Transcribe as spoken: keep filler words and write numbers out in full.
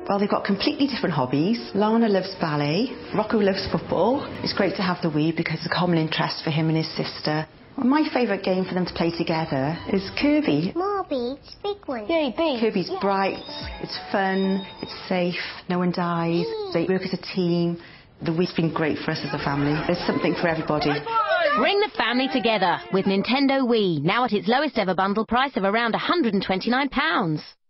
Well, they've got completely different hobbies. Lana loves ballet, Rocco loves football. It's great to have the Wii because it's a common interest for him and his sister. Well, my favourite game for them to play together is Kirby. More beats, big one. Yay, beats. Kirby's yeah. bright, it's fun, it's safe, no one dies, they work as a team. The Wii's been great for us as a family. There's something for everybody. Bring the family together with Nintendo Wii, now at its lowest ever bundle price of around one hundred and twenty-nine pounds.